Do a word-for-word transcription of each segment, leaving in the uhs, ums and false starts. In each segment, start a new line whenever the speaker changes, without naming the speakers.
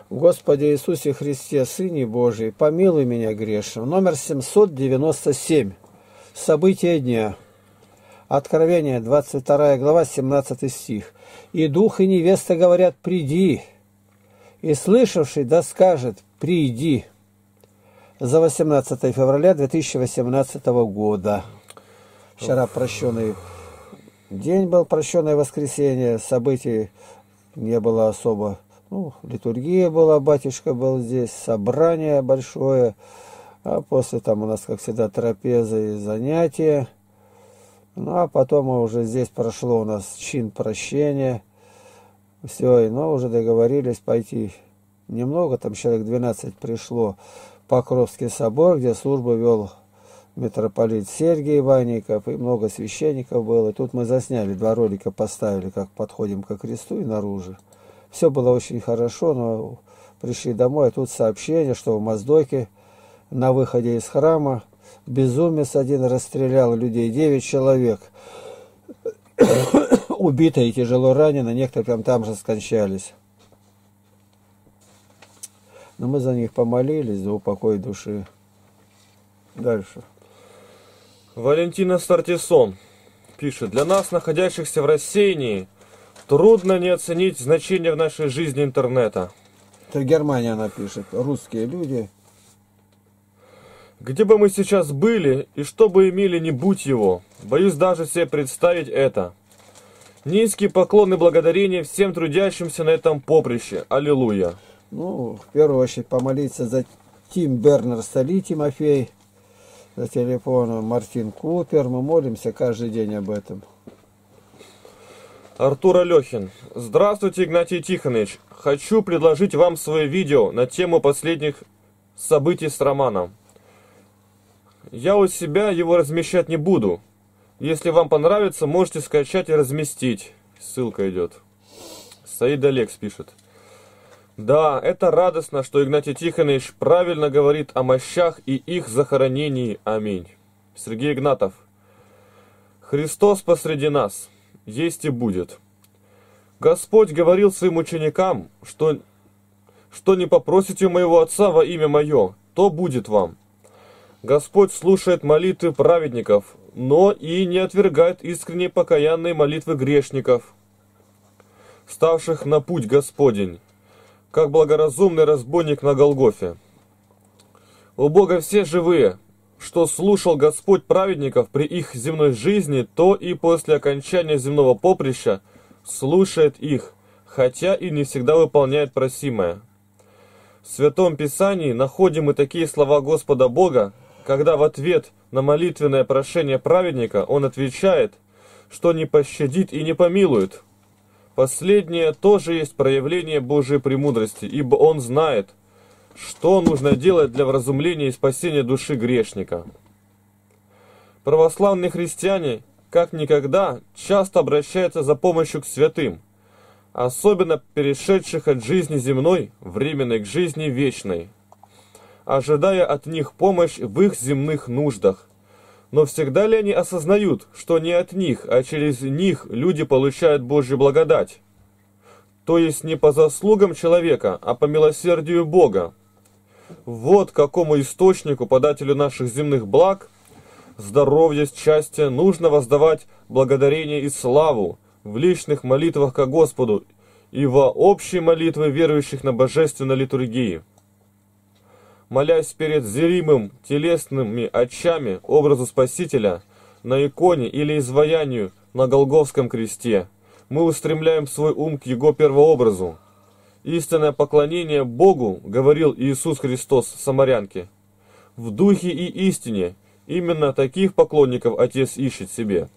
Господи Иисусе Христе, Сыне Божий, помилуй меня грешным. Номер семьсот девяносто семь. События дня. Откровение, двадцать вторая глава, семнадцатый стих. «И дух, и невеста говорят, приди, и слышавший да скажет, приди». За восемнадцатое февраля две тысячи восемнадцатого года. Вчера прощенный день был, прощенное воскресенье, событий не было особо. Ну, литургия была, батюшка был здесь, собрание большое, а после там у нас, как всегда, трапезы и занятия. Ну, а потом уже здесь прошло у нас чин прощения. Все, и ну, уже договорились пойти. Немного, там человек двенадцать пришло в Покровский собор, где службу вел митрополит Сергий Иванников, и много священников было. И тут мы засняли, два ролика поставили, как подходим ко кресту и наружу. Все было очень хорошо, но пришли домой, а тут сообщение, что в Моздоке на выходе из храма безумец один расстрелял людей, девять человек. Убитые и тяжело ранены, некоторые прям там же скончались. Но мы за них помолились, за упокой души. Дальше.
Валентина Стартисон пишет: для нас, находящихся в рассеянии, трудно не оценить значение в нашей жизни интернета.
Это Германия она пишет, русские люди.
Где бы мы сейчас были и что бы имели, не будь его, боюсь даже себе представить это. Низкий поклон и благодарение всем трудящимся на этом поприще. Аллилуйя.
Ну, в первую очередь помолиться за Тим Бернерс-Ли Тимофей, за телефоном Мартин Купер. Мы молимся каждый день об этом.
Артур Алехин. Здравствуйте, Игнатий Тихонович. Хочу предложить вам свое видео на тему последних событий с романом. Я у себя его размещать не буду. Если вам понравится, можете скачать и разместить. Ссылка идет. Саид Алекс пишет. Да, это радостно, что Игнатий Тихонович правильно говорит о мощах и их захоронении. Аминь. Сергей Игнатов. Христос посреди нас. Есть и будет. Господь говорил своим ученикам, что, что не попросите моего Отца во имя мое, то будет вам. Господь слушает молитвы праведников, но и не отвергает искренние покаянные молитвы грешников, ставших на путь Господень, как благоразумный разбойник на Голгофе. У Бога все живые. Что слушал Господь праведников при их земной жизни, то и после окончания земного поприща слушает их, хотя и не всегда выполняет просимое. В Святом Писании находим мы такие слова Господа Бога, когда в ответ на молитвенное прошение праведника Он отвечает, что не пощадит и не помилует. Последнее тоже есть проявление Божьей премудрости, ибо Он знает, что нужно делать для вразумления и спасения души грешника. Православные христиане, как никогда, часто обращаются за помощью к святым, особенно перешедших от жизни земной, временной, к жизни вечной, ожидая от них помощь в их земных нуждах. Но всегда ли они осознают, что не от них, а через них люди получают Божью благодать? То есть не по заслугам человека, а по милосердию Бога. Вот какому источнику, подателю наших земных благ, здоровья, счастья, нужно воздавать благодарение и славу в личных молитвах ко Господу и во общей молитве верующих на божественной литургии. Молясь перед зримым телесными очами образу Спасителя на иконе или изваянию на Голгофском кресте, мы устремляем свой ум к Его первообразу. Истинное поклонение Богу, говорил Иисус Христос самарянке, в духе и истине именно таких поклонников Отец ищет себе.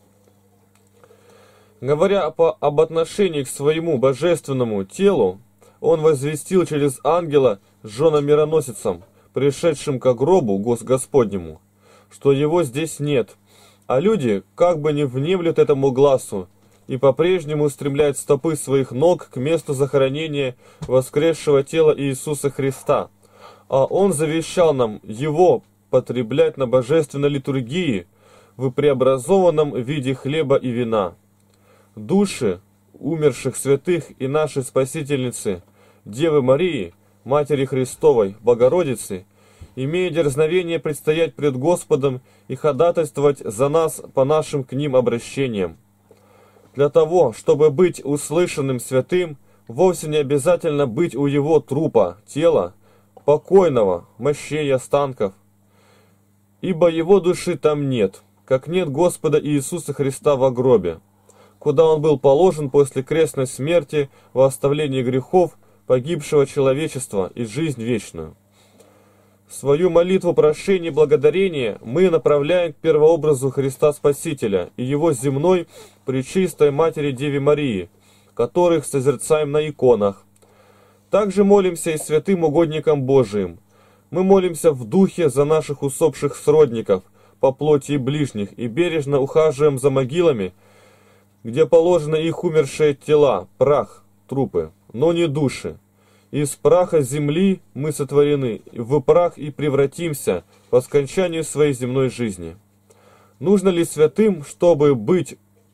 Говоря по, об отношении к своему божественному телу, Он возвестил через ангела женам-мироносицам, пришедшим ко гробу Господнему, что его здесь нет, а люди как бы не внемлют этому гласу и по-прежнему устремляют стопы своих ног к месту захоронения воскресшего тела Иисуса Христа, а Он завещал нам Его потреблять на божественной литургии в преобразованном виде хлеба и вина. Души умерших святых и нашей Спасительницы, Девы Марии, Матери Христовой, Богородицы, имея дерзновение предстоять пред Господом и ходатайствовать за нас по нашим к ним обращениям. Для того, чтобы быть услышанным святым, вовсе не обязательно быть у его трупа, тела, покойного, мощей и останков, ибо его души там нет, как нет Господа Иисуса Христа во гробе, куда он был положен после крестной смерти во оставлении грехов погибшего человечества и жизнь вечную. Свою молитву прошения и благодарения мы направляем к первообразу Христа Спасителя и Его земной Пречистой Матери Деве Марии, которых созерцаем на иконах. Также молимся и святым угодникам Божиим. Мы молимся в духе за наших усопших сродников, по плоти и ближних, и бережно ухаживаем за могилами, где положены их умершие тела, прах, трупы, но не души. Из праха земли мы сотворены, в прах и превратимся по скончанию своей земной жизни. Нужно ли святым, чтобы быть,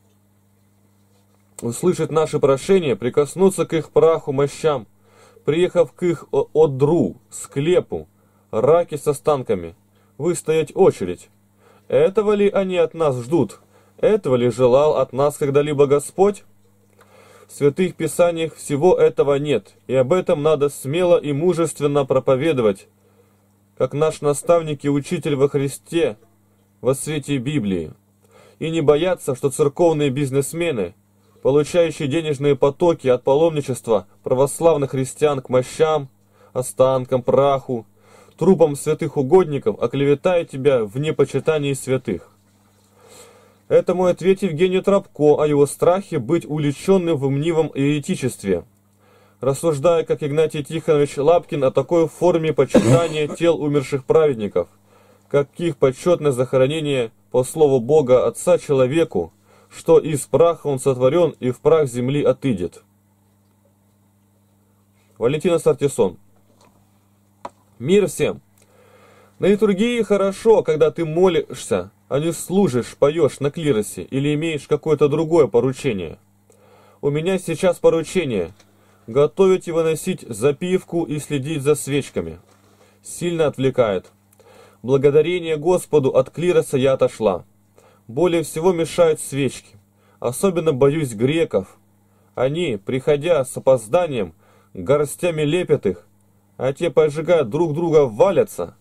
услышать наши прошения, прикоснуться к их праху мощам, приехав к их одру, склепу, раке с останками, выстоять очередь? Этого ли они от нас ждут? Этого ли желал от нас когда-либо Господь? В святых писаниях всего этого нет, и об этом надо смело и мужественно проповедовать, как наш наставник и учитель во Христе во свете Библии, и не бояться, что церковные бизнесмены, получающие денежные потоки от паломничества православных христиан к мощам, останкам, праху, трупам святых угодников, оклеветают тебя в непочитании святых. Это мой ответ Евгению Тропко о его страхе быть увлеченным в мнивом еретичестве, рассуждая, как Игнатий Тихонович Лапкин, о такой форме почитания тел умерших праведников, как их почетное захоронение по слову Бога Отца человеку, что из праха он сотворен и в прах земли отыдет. Валентина Сартисон. Мир всем! На литургии хорошо, когда ты молишься, а не служишь, поешь на клиросе или имеешь какое-то другое поручение. У меня сейчас поручение – готовить и выносить запивку и следить за свечками. Сильно отвлекает. Благодарение Господу от клироса я отошла. Более всего мешают свечки. Особенно боюсь греков. Они, приходя с опозданием, горстями лепят их, а те, поджигая друг друга, валятся.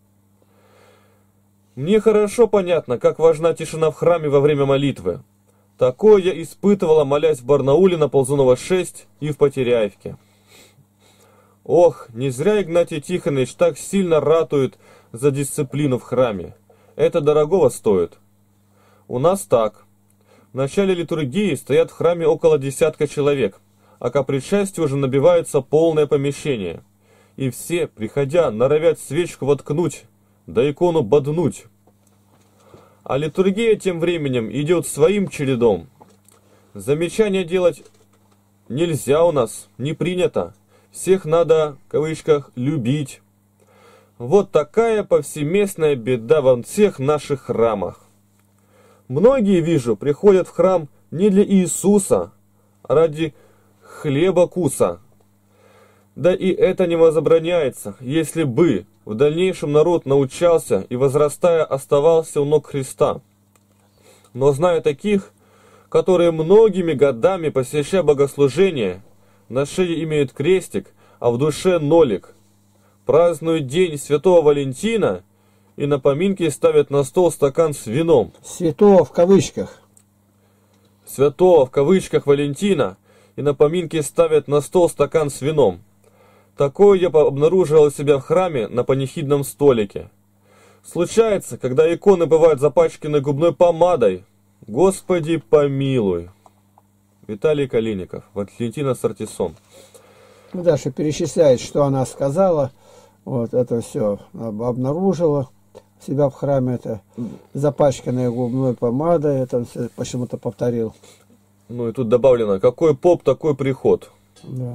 Мне хорошо понятно, как важна тишина в храме во время молитвы. Такое я испытывала, молясь в Барнауле на Ползунова шесть и в Потеряевке. Ох, не зря Игнатий Тихонович так сильно ратует за дисциплину в храме. Это дорогого стоит. У нас так. В начале литургии стоят в храме около десятка человек, а к причастию уже набивается полное помещение. И все, приходя, норовят свечку воткнуть, да икону боднуть. А литургия тем временем идет своим чередом. Замечания делать нельзя у нас, не принято. Всех надо, в кавычках, любить. Вот такая повсеместная беда во всех наших храмах. Многие, вижу, приходят в храм не для Иисуса, а ради хлеба-куса. Да и это не возбраняется, если бы в дальнейшем народ научался и, возрастая, оставался у ног Христа. Но знаю таких, которые многими годами, посещая богослужение, на шее имеют крестик, а в душе нолик, празднуют день Святого Валентина и на поминке ставят на стол стакан с вином.
Святого в кавычках.
Святого в кавычках Валентина и на поминке ставят на стол стакан с вином. Такое я обнаружил у себя в храме на панихидном столике. Случается, когда иконы бывают запачканы губной помадой. Господи помилуй. Виталий Калиников, Валентина Сартисон.
Ну, Даша перечисляет, что она сказала. Вот это все обнаружила себя в храме. Это запачканная губной помадой. Это все почему-то повторил.
Ну и тут добавлено, какой поп, такой приход.
Да.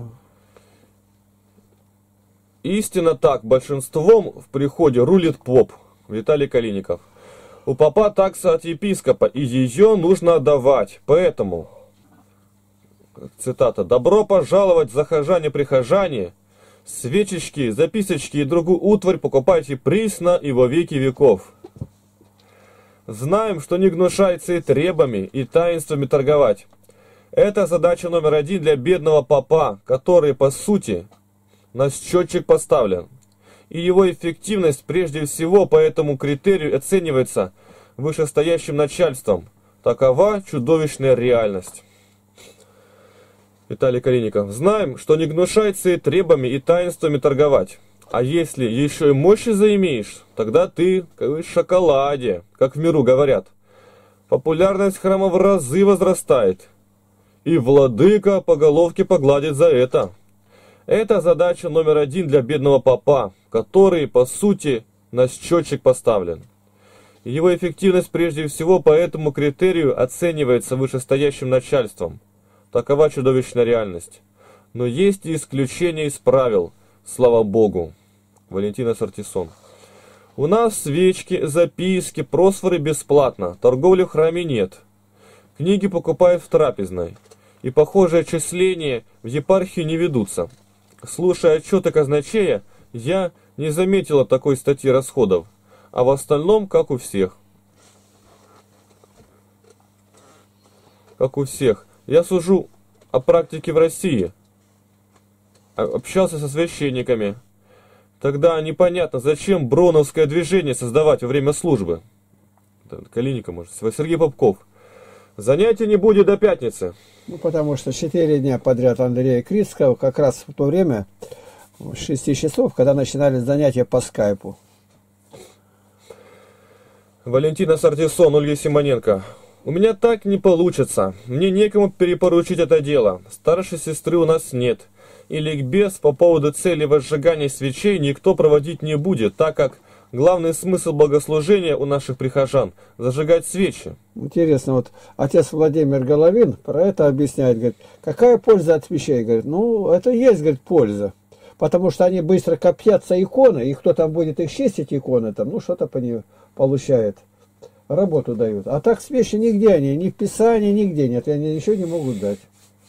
Истинно так, большинством в приходе рулит поп. Виталий Калиников. У попа такса от епископа, и ее нужно отдавать. Поэтому, цитата, «добро пожаловать, захожане-прихожане, Свечечки, записочки и другую утварь покупайте присно и во веки веков. Знаем, что не гнушается и требами, и таинствами торговать. Это задача номер один для бедного попа, который, по сути, на счетчик поставлен. И его эффективность прежде всего по этому критерию оценивается вышестоящим начальством. Такова чудовищная реальность. Виталий Калиников. Знаем, что не гнушается и требами, и таинствами торговать. А если еще и мощи заимеешь, тогда ты, как в шоколаде, как в миру говорят. Популярность храма в разы возрастает. И владыка по головке погладит за это. Это задача номер один для бедного попа, который, по сути, на счетчик поставлен. Его эффективность прежде всего по этому критерию оценивается вышестоящим начальством. Такова чудовищная реальность. Но есть и исключения из правил, слава Богу. Валентина Сартисон. У нас свечки, записки, просфоры бесплатно, торговли в храме нет. Книги покупают в трапезной. И похожие отчисления в епархию не ведутся. Слушая отчеты казначея, я не заметила такой статьи расходов, а в остальном, как у всех. Как у всех. Я сужу о практике в России. Общался со священниками. Тогда непонятно, зачем броновское движение создавать во время службы. Калиника, может, Сергей Попков. Занятий не будет до пятницы.
Ну, потому что четыре дня подряд Андрея Крицкого, как раз в то время, с шести часов, когда начинались занятия по скайпу.
Валентина Сартисон, Ольга Симоненко. У меня так не получится. Мне некому перепоручить это дело. Старшей сестры у нас нет. И ликбез по поводу цели возжигания свечей никто проводить не будет, так как главный смысл богослужения у наших прихожан – зажигать свечи.
Интересно, вот отец Владимир Головин про это объясняет, говорит, какая польза от свечей? Говорит, ну, это есть, говорит, польза. Потому что они быстро коптятся иконы, и кто там будет их чистить, иконы там, ну, что-то по ней получает. Работу дают. А так свечи нигде они, ни в Писании, нигде нет, и они ничего не могут дать.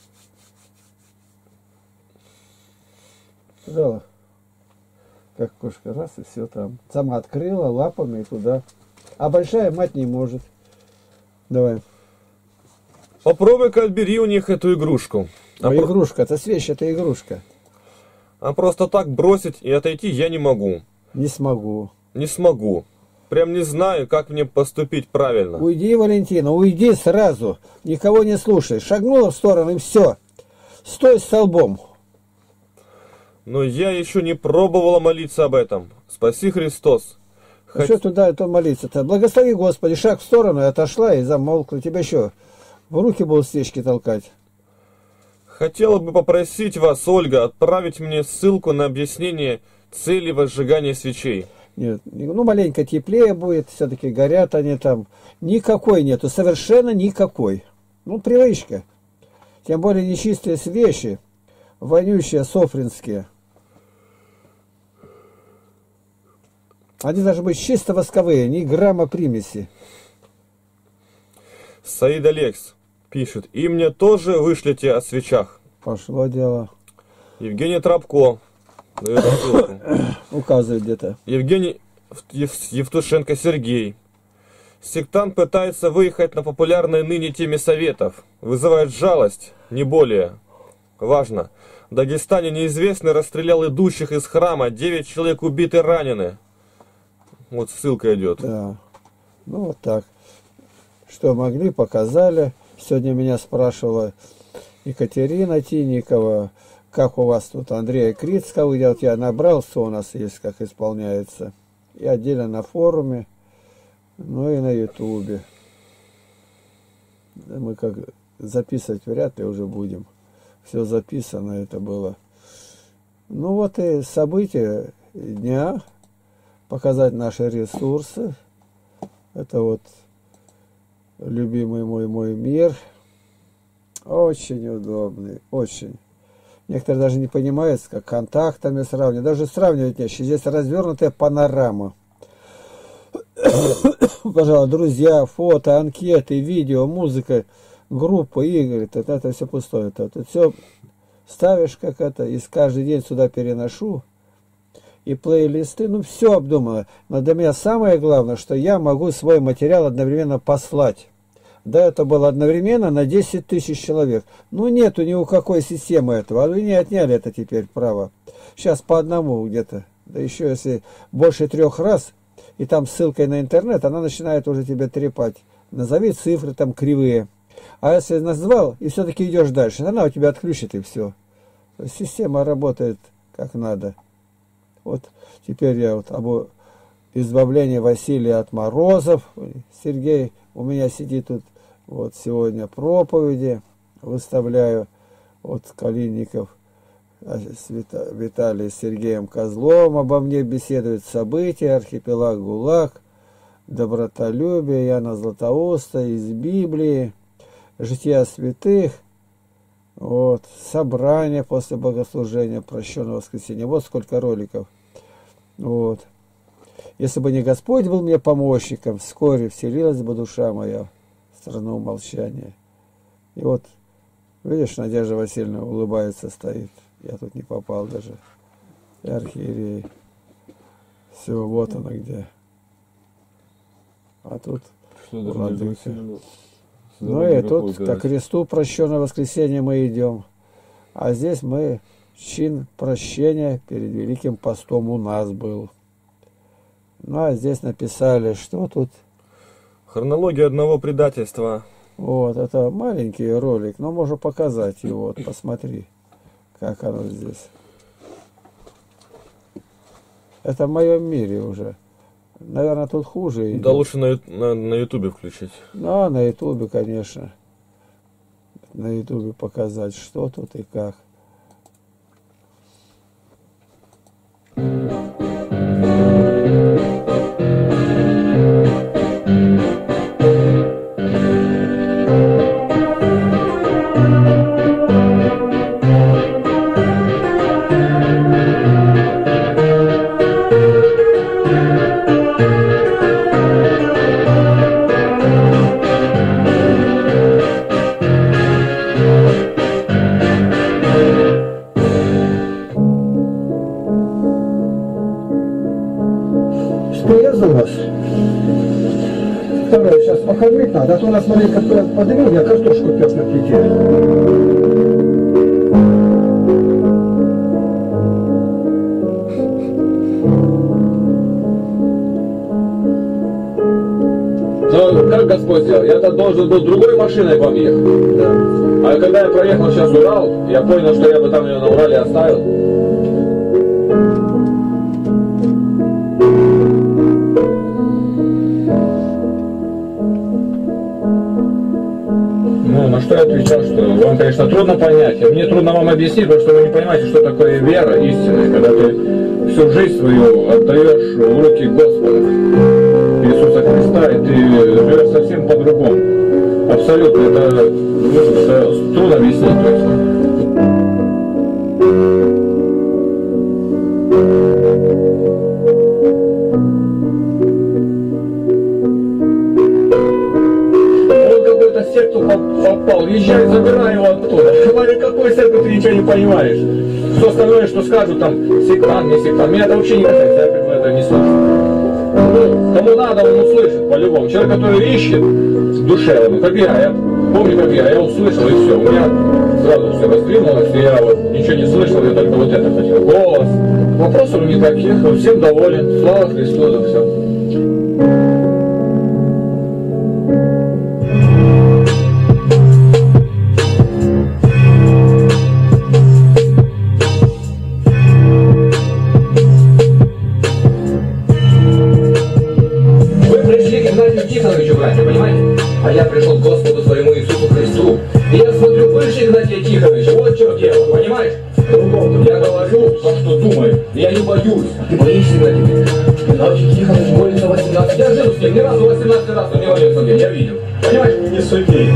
Сказала, как кошка, раз и все там. Сама открыла лапами и туда. А большая мать не может. Давай.
Попробуй-ка отбери у них эту игрушку.
А
а
игрушка, про... это свеча, это игрушка.
А просто так бросить и отойти я не могу.
Не смогу.
Не смогу. Прям не знаю, как мне поступить правильно.
Уйди, Валентина, уйди сразу. Никого не слушай. Шагнула в сторону и все. Стой столбом.
Но я еще не пробовала молиться об этом. Спаси Христос.
А Хот... что туда это молиться-то? Благослови, Господи, шаг в сторону, и отошла и замолкла. Тебя еще в руки будут свечки толкать.
Хотела бы попросить вас, Ольга, отправить мне ссылку на объяснение цели возжигания свечей.
Нет, ну маленько теплее будет, все-таки горят они там. Никакой нету, совершенно никакой. Ну, привычка. Тем более нечистые свечи, вонючие, софринские. Они должны быть чисто восковые, ни грамма примеси.
Саид Алекс пишет, и мне тоже вышлите о свечах.
Пошло дело.
Евгений Тропко.
Указывает где-то.
Евгений Евтушенко Сергей. Сектант пытается выехать на популярной ныне теме советов. Вызывает жалость, не более. Важно. В Дагестане неизвестный расстрелял идущих из храма. Девять человек убиты и ранены. Вот ссылка идет.
Да. Ну вот так. Что могли, показали. Сегодня меня спрашивала Екатерина Тинникова, как у вас тут Андрея Крицкого, я, вот я набрал, что у нас есть, как исполняется. И отдельно на форуме, ну и на ютубе. Мы как записывать вряд ли уже будем. Все записано это было. Ну вот и события дня. Показать наши ресурсы. Это вот любимый мой мой мир. Очень удобный, очень. Некоторые даже не понимают, как контактами сравнивать. Даже сравнивать нечего. Здесь развернутая панорама. Пожалуйста, друзья, фото, анкеты, видео, музыка, группа, игры. Это, это все пустое. Это, это все ставишь как это, и каждый день сюда переношу. И плейлисты, ну все обдумано. Но для меня самое главное, что я могу свой материал одновременно послать. Да, это было одновременно на десять тысяч человек. Ну нету ни у какой системы этого. А вы не отняли это теперь право. Сейчас по одному где-то. Да еще если больше трех раз, и там ссылкой на интернет, она начинает уже тебя трепать. Назови цифры там кривые. А если назвал, и все-таки идешь дальше, она у тебя отключит, и все. Система работает как надо. Вот теперь я вот об избавлении Василия от морозов. Сергей у меня сидит тут, вот сегодня проповеди выставляю. Вот Калинников с Виталием Сергеем Козлом обо мне беседует. События, архипелаг ГУЛАГ, добротолюбие, Яна Златоуста, из Библии, жития святых. Вот, собрание после богослужения, прощенного воскресенья. Вот сколько роликов. Вот. Если бы не Господь был мне помощником, вскоре вселилась бы душа моя в страну молчания. И вот, видишь, Надежда Васильевна улыбается, стоит. Я тут не попал даже. И архиерей. Все, вот она где. А тут владыка. Ну и тут ко кресту прощенного воскресенья мы идем. А здесь мы, чин прощения перед Великим постом у нас был. Ну а здесь написали, что тут?
Хронология одного предательства.
Вот, это маленький ролик, но можно показать его. Вот, посмотри, как оно здесь. Это в моем мире уже. Наверное, тут хуже идет.
Да лучше на, на, на ютубе включить.
Ну, на ютубе, конечно. На ютубе показать, что тут и как.
Второе, сейчас покормить надо, а то у нас маленько подымил, я картошку пек на плите.
Но как Господь сделал? Я-то должен был другой машиной вам ехать.
Да.
А когда я проехал сейчас Урал, я понял, что я бы там ее на Урале оставил. Ну, на что я отвечал, что вам, конечно, трудно понять. Мне трудно вам объяснить, потому что вы не понимаете, что такое вера истинная, когда ты всю жизнь свою отдаешь в руки Господа Иисуса Христа, и ты живешь совсем по-другому. Абсолютно. Это, это трудно объяснить. То есть. Секту попал, езжай, забирай его оттуда. Говорю, какой секту, ты ничего не понимаешь. Все остальное, что скажут, там, сектант, не сектант, меня это вообще не касается, я как бы это не слышу. Ну, кому надо, он услышит, по-любому. Человек, который ищет в душе, ну, как я, я помню, как я, я услышал, и все, у меня сразу все раздвинулось, и я вот ничего не слышал, я только вот это хотел. Голос. Вопросов никаких, всем доволен, слава Христу, за все. А я пришел к Господу своему Иисусу Христу. И я смотрю, выше Игнатия Тихоновича, вот что дело, понимаешь? Другому я говорю, то, что думаю, и я не боюсь. Ты боишься, Игнатий? Игнатий Тихонович молится восемнадцать. Я жил с ним, ни разу восемнадцать раз он не молился мне, я видел. Понимаешь?
Не суди.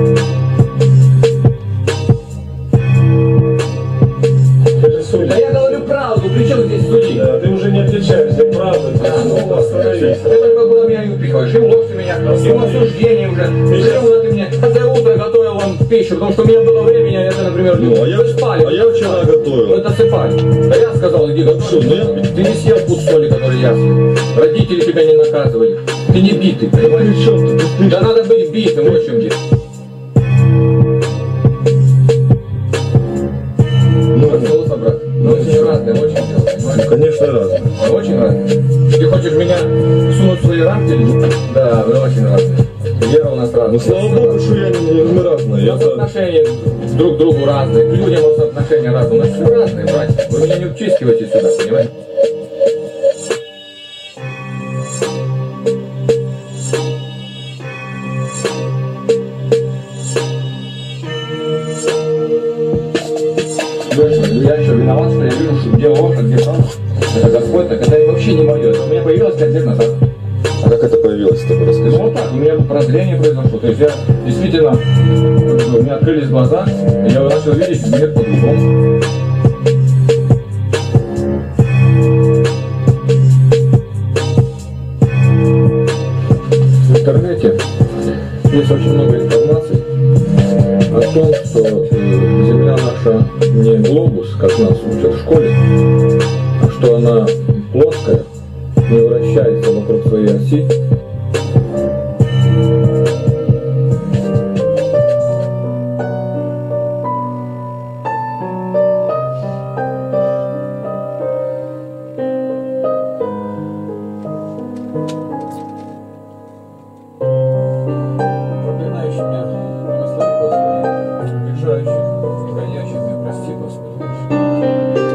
Ты же судишь.
Да я говорю правду, при чем здесь судить?
Да, ты уже не отличаешься, правда.
Да, ну, остановись. Ты только куда меня не упихиваешь, и в локти меня, и в осуждении уже. И все, ты мне каждое утро готовил вам пищу, потому что у меня было времени, а это, например,
Ну, а я,
спали.
а я вчера готовил.
Ну, это сыпали. А я сказал, иди готовь.
Ну, я...
Ты не съел пуд соли, который я съел. Родители тебя не наказывали. Ты не битый, понимаешь?
При чем ты? Ты-
Да надо быть битым, вот в чем дело.
Ну,
Соуса, брат. Ну, очень разные, очень дело, понимаешь?
конечно, разные.
Очень разные. Ты хочешь меня сунуть в свои рамки? Да, вы очень разные. Вера у нас разная.
Ну, слава богу, что я не, не, мы разные.
У
Я
нас
за-
отношения друг к другу разные, к людям у нас отношения разные. У нас все разные, братья. Вы меня не втискиваете сюда, понимаете? Я что, виноват, что я вижу, что где ложь, а где правда? Это Господь, так это вообще не мое. Это у меня появилось пять лет назад.
А как это появилось-то, расскажи.
Ну вот так, у меня прозрение произошло. То есть я действительно, у меня открылись глаза, и я начал видеть мир по-другому. В интернете есть очень много информации о том, что э, Земля наша не глобус, как нас учат в школе, а что она плоская, не вращается вокруг своей оси. Проклинающий меня, благослови, Господи, обижающих, гонящих меня, прости, Господи.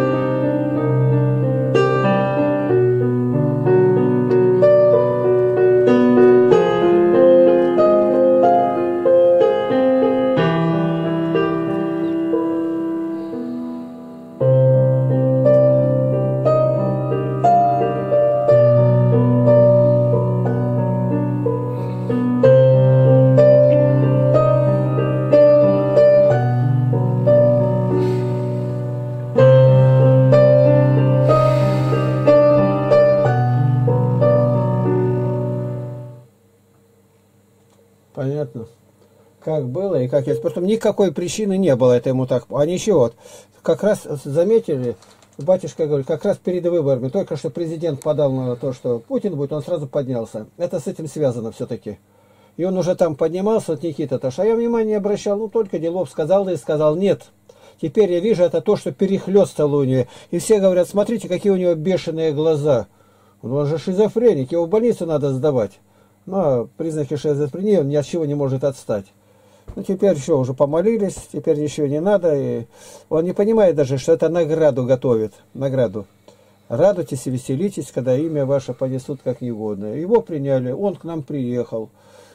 Понятно. Как было и как есть. Потом никакой причины не было это ему так. А ничего. Вот, как раз заметили, батюшка говорит, как раз перед выборами, только что президент подал на то, что Путин будет, он сразу поднялся. Это с этим связано все-таки. И он уже там поднимался, вот Никита-то, а я внимания не обращал, ну только делов сказал, да и сказал нет. Теперь я вижу, это то, что перехлестало у него. И все говорят, смотрите, какие у него бешеные глаза. Он же шизофреник, его в больницу надо сдавать. Но признаки шизофрении, он ни от чего не может отстать. Ну, теперь что, уже помолились, теперь ничего не надо. И он не понимает даже, что это награду готовит. Награду. Радуйтесь и веселитесь, когда имя ваше понесут как негодное. Его приняли, он к нам приехал.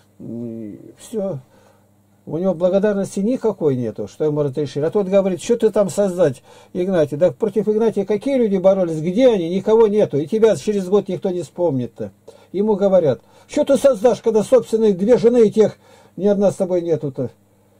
И все. У него благодарности никакой нету, что ему разрешили. А тот говорит, что ты там создать, Игнатий? Да против Игнатия какие люди боролись? Где они? Никого нету. И тебя через год никто не вспомнит-то. Ему говорят, что ты создашь, когда собственные две жены и тех ни одна с тобой нету-то.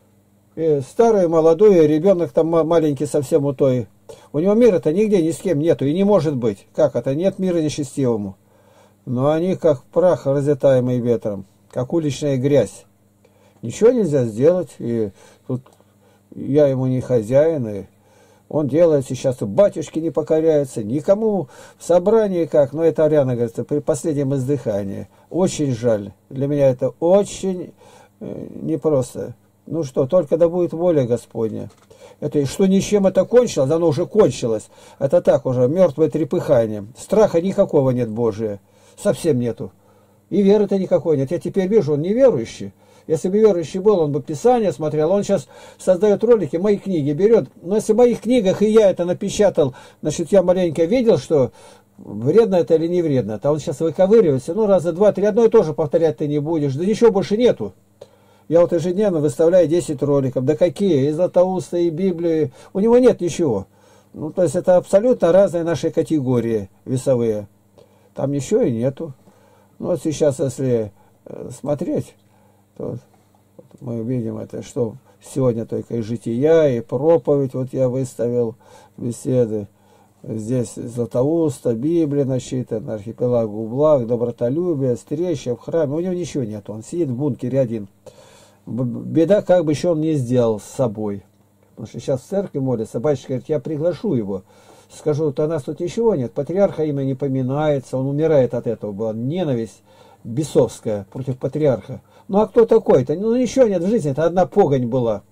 И старый, молодой, ребенок там маленький совсем у той. У него мира-то нигде ни с кем нету и не может быть. Как это? Нет мира нечестивому. Но они как прах, разлетаемый ветром, как уличная грязь. Ничего нельзя сделать, и тут я ему не хозяин, и он делает сейчас, и батюшке не покоряется, никому в собрании как, но это Ариана говорит, при последнем издыхании. Очень жаль, для меня это очень э, непросто. Ну что, только да будет воля Господня. Это что ничем это кончилось, оно уже кончилось. Это так уже, мертвое трепыхание. Страха никакого нет Божия, совсем нету. И веры-то никакой нет. Я теперь вижу, он неверующий. Если бы верующий был, он бы Писание смотрел. Он сейчас создает ролики, мои книги берет. Но если в моих книгах и я это напечатал, значит, я маленько видел, что вредно это или не вредно. А он сейчас выковыривается. Ну, раза два-три. Одно и то же повторять ты не будешь. Да ничего больше нету. Я вот ежедневно выставляю десять роликов. Да какие? И Златоуста, и Библию. У него нет ничего. Ну, то есть это абсолютно разные наши категории весовые. Там ничего и нету. Ну, вот сейчас, если смотреть, то мы видим это, что сегодня только и жития, и проповедь, вот я выставил беседы. Здесь Златоуста, Библия насчитана, архипелаг Ублак, добротолюбие, встреча в храме. У него ничего нет, он сидит в бункере один. Беда, как бы еще он не сделал с собой. Потому что сейчас в церкви молится, батюшка говорит, я приглашу его. Скажу, вот у нас тут ничего нет, патриарха имя не поминается, он умирает от этого, была ненависть бесовская против патриарха. Ну а кто такой-то? Ну ничего нет в жизни, это одна погонь была.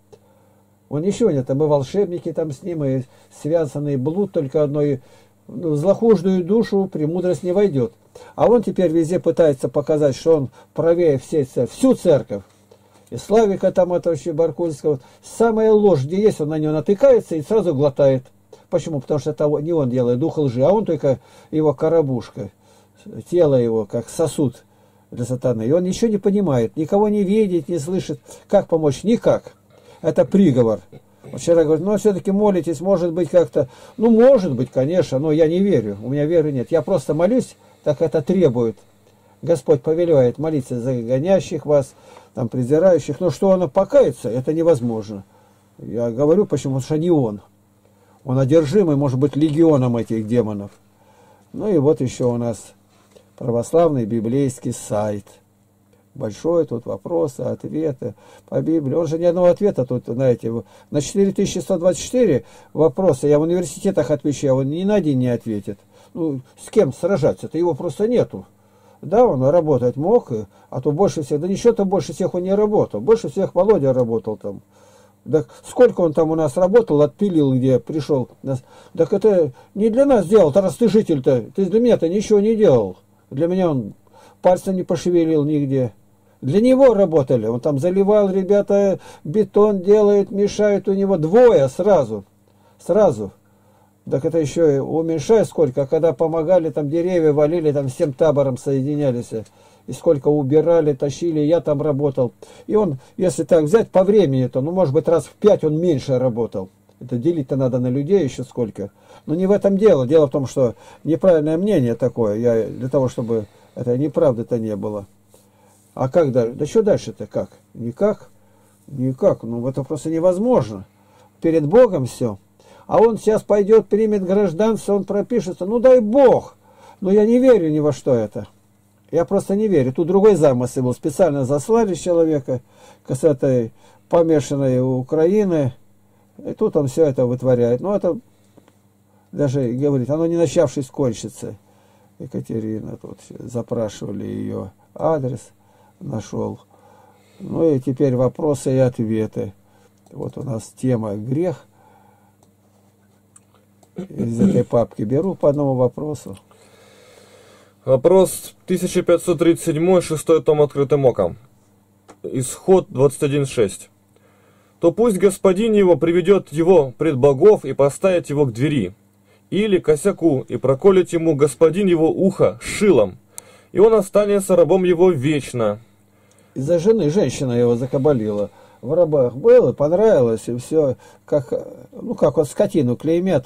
Он ничего нет, там и волшебники там с ним, и связанный блуд, только одной, ну, в злохуждую душу премудрость не войдет. А он теперь везде пытается показать, что он правее всей церкви, всю церковь. И Славика там, этого Щебаркульского, самая ложь, где есть, он на нее натыкается и сразу глотает. Почему? Потому что это не он делает дух лжи, а он только его коробушка, тело его, как сосуд для сатаны. И он ничего не понимает, никого не видит, не слышит. Как помочь? Никак. Это приговор. Вчера говорит, ну все-таки молитесь, может быть как-то. Ну может быть, конечно, но я не верю, у меня веры нет. Я просто молюсь, так это требует. Господь повелевает молиться за гонящих вас, там, презирающих. Но что оно покаяться, это невозможно. Я говорю, почему? Потому что не он. Он одержимый, может быть, легионом этих демонов. Ну и вот еще у нас православный библейский сайт. Большой тут вопросы, ответы по Библии. Он же ни одного ответа тут, знаете, на четыре тысячи сто двадцать четыре вопроса я в университетах отвечаю, он ни на один не ответит. Ну, с кем сражаться-то? Его просто нету. Да, он работать мог, а то больше всех, да ничего-то больше всех он не работал. Больше всех Володя работал там. Да сколько он там у нас работал, отпилил, где пришел. Так это не для нас делал, раз ты житель-то, ты для меня-то ничего не делал. Для меня он пальцем не пошевелил нигде. Для него работали, он там заливал, ребята, бетон делает, мешают у него двое сразу. Сразу. Так это еще и уменьшай сколько, а когда помогали, там деревья валили, там всем табором соединялись. И сколько убирали, тащили, я там работал. И он, если так взять по времени, то, ну, может быть, раз в пять он меньше работал. Это делить-то надо на людей еще сколько. Но не в этом дело. Дело в том, что неправильное мнение такое, я, для того, чтобы это неправды-то не было. А как дальше? Да что дальше-то как? Никак? Никак. Ну, это просто невозможно. Перед Богом все. А он сейчас пойдет, примет гражданство, он пропишется. Ну, дай Бог. Но я не верю ни во что это. Я просто не верю. Тут другой замысел был. Специально заслали человека с этой помешанной Украины. И тут он все это вытворяет. Ну, это даже говорит, оно не начавшись кончится. Екатерина тут запрашивали ее адрес, нашел. Ну и теперь вопросы и ответы. Вот у нас тема грех. Из этой папки беру по одному вопросу.
Вопрос тысяча пятьсот тридцать семь, шестой том открытым оком. Исход двадцать один шесть. То пусть господин его приведет его пред богов и поставит его к двери, или к косяку, и проколет ему господин его ухо шилом, и он останется рабом его вечно.
Из-за жены женщина его закабалила. В рабах было, понравилось, и все, как, ну как вот скотину клеймят.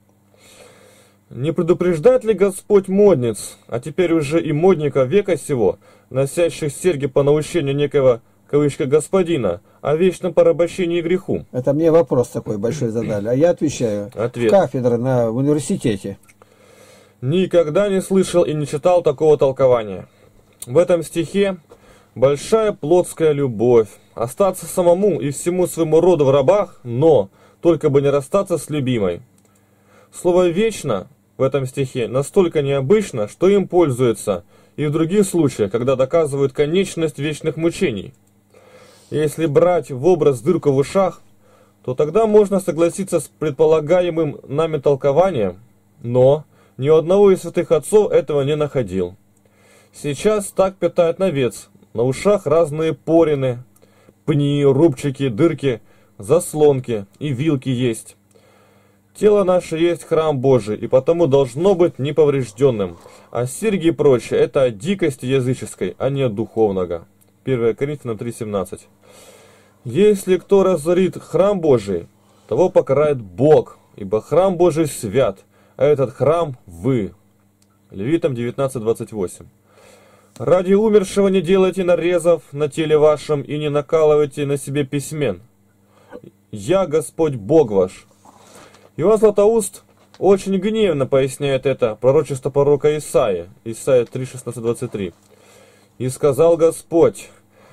Не предупреждает ли Господь модниц, а теперь уже и модника века сего, носящих серьги по наущению некого, кавычка, господина, о вечном порабощении и греху?
Это мне вопрос такой большой задали, а я отвечаю.
Ответ.
Кафедра на в университете.
Никогда не слышал и не читал такого толкования. В этом стихе большая плотская любовь, остаться самому и всему своему роду в рабах, но только бы не расстаться с любимой. Слово «вечно» в этом стихе настолько необычно, что им пользуются и в других случаях, когда доказывают конечность вечных мучений. Если брать в образ дырку в ушах, то тогда можно согласиться с предполагаемым нами толкованием, но ни у одного из святых отцов этого не находил. Сейчас так питают навец, на ушах разные порины, пни, рубчики, дырки, заслонки и вилки есть. Тело наше есть храм Божий, и потому должно быть неповрежденным, а серьги и прочее – это от дикости языческой, а не от духовного. первое Коринфянам три семнадцать. Если кто разорит храм Божий, того покарает Бог, ибо храм Божий свят, а этот храм вы. Левитам девятнадцать двадцать восемь. Ради умершего не делайте нарезов на теле вашем и не накалывайте на себе письмен. Я Господь Бог ваш. Иоанн Златоуст очень гневно поясняет это пророчество пророка Исаии, Исаия три шестнадцать двадцать три. «И сказал Господь,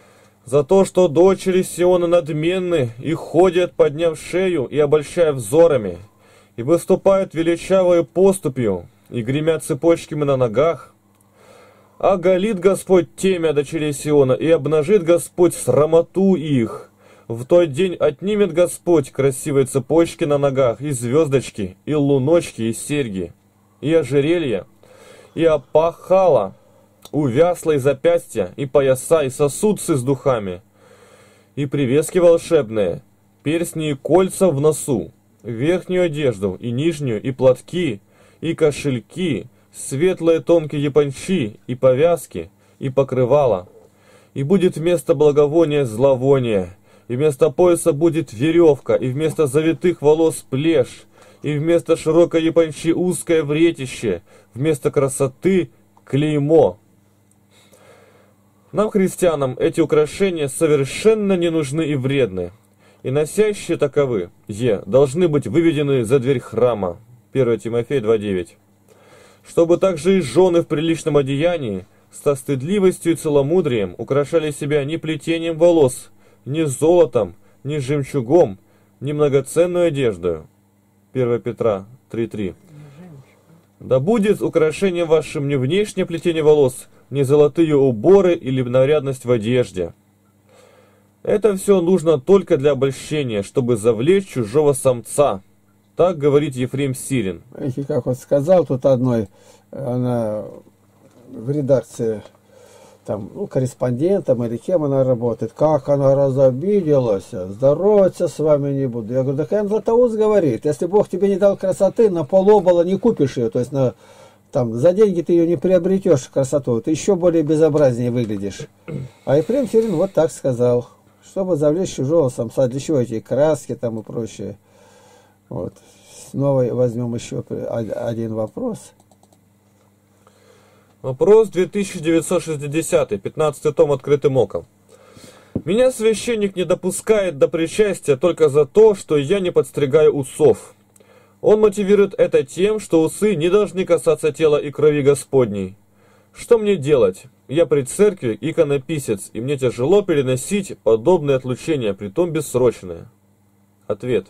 За то, что дочери Сиона надменны и ходят, подняв шею и обольщая взорами, и выступают величавою поступью, и гремят цепочками на ногах. Оголит Господь темя дочерей Сиона, и обнажит Господь срамоту их. В тот день отнимет Господь красивые цепочки на ногах, и звездочки, и луночки, и серьги, и ожерелья, и опахала, увяслые запястья, и пояса, и сосудцы с духами, и привески волшебные, перстни и кольца в носу, верхнюю одежду, и нижнюю, и платки, и кошельки, светлые тонкие япончи, и повязки, и покрывала. И будет вместо благовония зловоние, и вместо пояса будет веревка, и вместо завитых волос плешь, и вместо широкой япончи узкое вретище, вместо красоты клеймо. Нам, христианам, эти украшения совершенно не нужны и вредны, и носящие таковы, е, должны быть выведены за дверь храма. первое Тимофея два девять. Чтобы также и жены в приличном одеянии, со стыдливостью и целомудрием украшали себя не плетением волос, не золотом, не жемчугом, не многоценную одеждою. первое Петра три три. Да будет украшением вашим не внешнее плетение волос, не золотые уборы или нарядность в одежде. Это все нужно только для обольщения, чтобы завлечь чужого самца. Так говорит Ефрем Сирин.
Видите, как вот сказал тут одной, она в редакции, там, ну, корреспондентом или кем она работает, как она разобиделась, здороваться с вами не буду. Я говорю, да Каин Златоуст говорит, если Бог тебе не дал красоты, на полобола не купишь ее, то есть на, там, за деньги ты ее не приобретешь, красоту, ты еще более безобразнее выглядишь. А Ефрем Сирин вот так сказал, чтобы завлечь чужого самца, для чего эти краски там и прочее. Вот. Снова возьмем еще один вопрос.
Вопрос две тысячи девятьсот шестидесятый, пятнадцатый том «Открытым оком». Меня священник не допускает до причастия только за то, что я не подстригаю усов. Он мотивирует это тем, что усы не должны касаться тела и крови Господней. Что мне делать? Я при церкви иконописец, и мне тяжело переносить подобные отлучения, притом бессрочные. Ответ.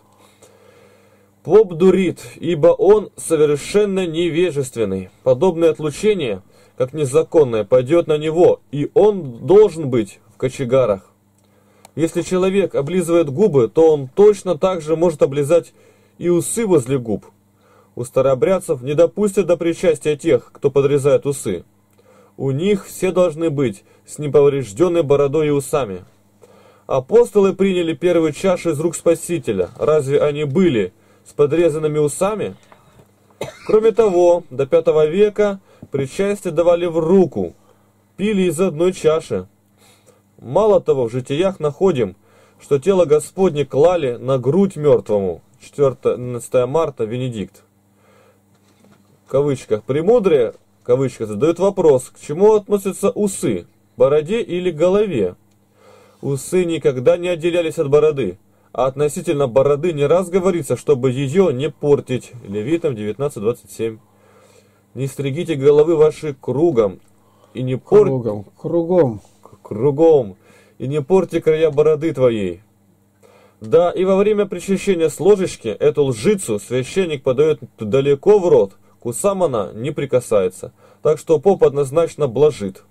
Поп дурит, ибо он совершенно невежественный. Подобное отлучение, как незаконное, пойдет на него, и он должен быть в кочегарах. Если человек облизывает губы, то он точно так же может облизать и усы возле губ. У старообрядцев не допустят до причастия тех, кто подрезает усы. У них все должны быть с неповрежденной бородой и усами. Апостолы приняли первую чашу из рук Спасителя. Разве они были с подрезанными усами? Кроме того, до пятого века причастие давали в руку, пили из одной чаши. Мало того, в житиях находим, что тело Господне клали на грудь мертвому. четырнадцатое марта, Венедикт. В кавычках. Премудрые, кавычка, задают вопрос, к чему относятся усы, бороде или голове? Усы никогда не отделялись от бороды, а относительно бороды не раз говорится, чтобы ее не портить. Левитам девятнадцать двадцать семь. Не стригите головы ваши кругом, и не пор...
Кругом, кругом.
Кругом, и не порти края бороды твоей. Да, и во время причащения с ложечки эту лжицу священник подает далеко в рот, к усам она не прикасается, так что поп однозначно блажит.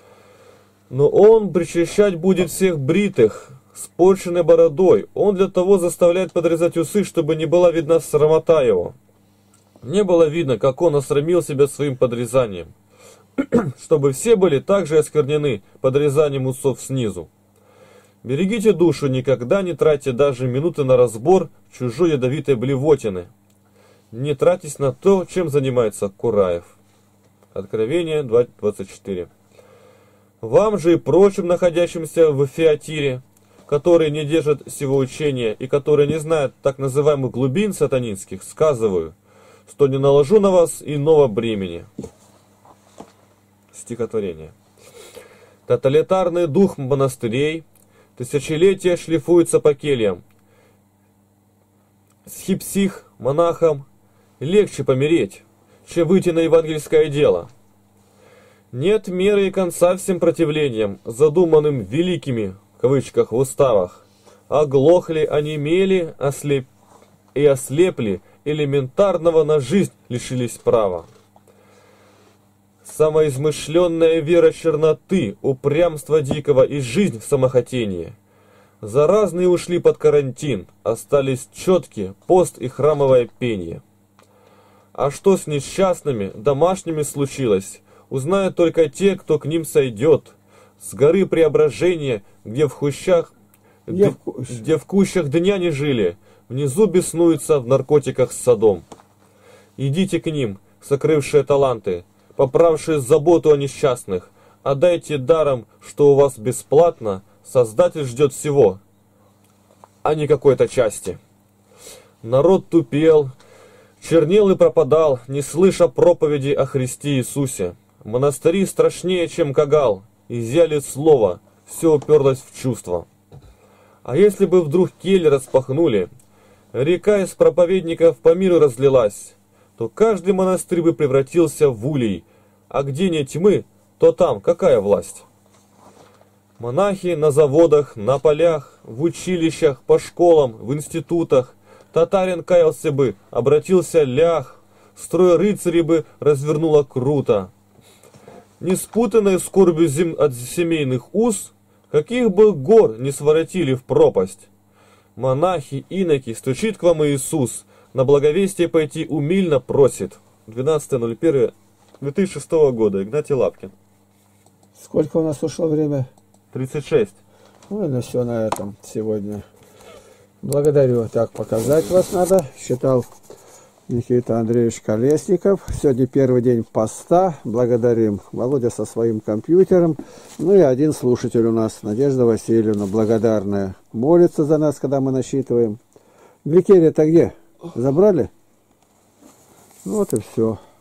Но он причащать будет всех бритых, с порченной бородой. Он для того заставляет подрезать усы, чтобы не была видна срамота его. Не было видно, как он осрамил себя своим подрезанием. Чтобы все были также осквернены подрезанием усов снизу. Берегите душу, никогда не тратьте даже минуты на разбор чужой ядовитой блевотины. Не тратьтесь на то, чем занимается Кураев. Откровение два двадцать четыре. Вам же и прочим, находящимся в Фиатире, которые не держат сего учения и которые не знают так называемых глубин сатанинских, сказываю, что не наложу на вас иного бремени. Стихотворение. Тоталитарный дух монастырей тысячелетия шлифуется по кельям. Схипсих, монахам, легче помереть, чем выйти на евангельское дело. Нет меры и конца всем противлениям, задуманным великими, в кавычках, в уставах. Оглохли, онемели, ослеп... и ослепли, элементарного на жизнь лишились права. Самоизмышленная вера черноты, упрямство дикого и жизнь в самохотении. Заразные ушли под карантин, остались четкие пост и храмовое пение. А что с несчастными, домашними случилось, узнают только те, кто к ним сойдет. С горы Преображения, где в хущах, где, в, где в кущах дня не жили, внизу беснуются в наркотиках с садом. Идите к ним, сокрывшие таланты, поправшие заботу о несчастных, отдайте даром, что у вас бесплатно, Создатель ждет всего, а не какой-то части. Народ тупел, чернел и пропадал, не слыша проповеди о Христе Иисусе. Монастыри страшнее, чем кагал, изъяли слово, все уперлось в чувство. А если бы вдруг кельи распахнули, река из проповедников по миру разлилась, то каждый монастырь бы превратился в улей, а где нет тьмы, то там какая власть? Монахи на заводах, на полях, в училищах, по школам, в институтах, татарин каялся бы, обратился лях, строй рыцарей бы развернуло круто. Не спутанной скорбью зем... от семейных уз, каких бы гор не своротили в пропасть. Монахи, иноки, стучит к вам Иисус, на благовестие пойти умильно просит. двенадцатое ноль первое две тысячи шестого года, Игнатий Лапкин.
Сколько у нас ушло время?
тридцать шесть.
Ну и на все на этом сегодня. Благодарю. Так, показать вас надо. Считал Никита Андреевич Колесников. Сегодня первый день поста. Благодарим Володя со своим компьютером. Ну и один слушатель у нас, Надежда Васильевна, благодарная. Молится за нас, когда мы насчитываем. Гликерия-то где? Забрали? Вот и все.